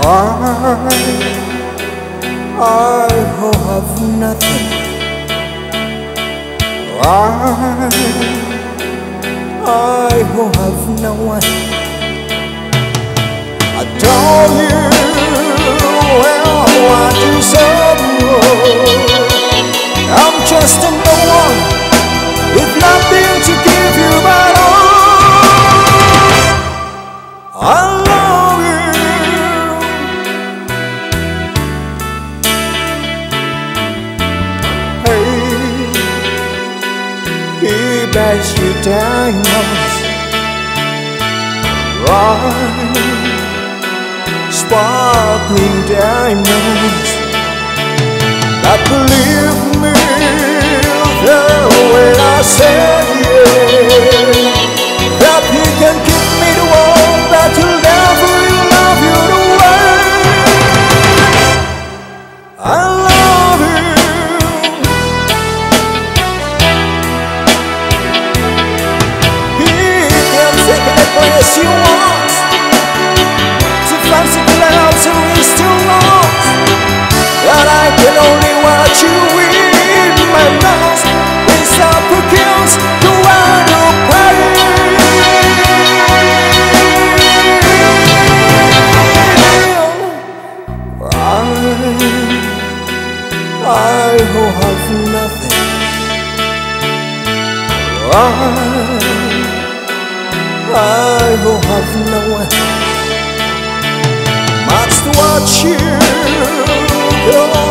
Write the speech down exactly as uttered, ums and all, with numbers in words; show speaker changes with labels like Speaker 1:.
Speaker 1: I who have nothing, I, I who have no one. I told you, well, why do so? I'm just a no one with nothing to give you but all. I love you. Hey, he buys you diamonds, right? Sparkling diamonds. But believe me, the way I said yeah, that he can give me the world, that he'll never love you the way I love you. He can take any place you want, to fancy clouds or east or wrong, that I can only watch you in my mouth without procures to wind up crying. I, I who have nothing, I, I who have no one, must watch you go.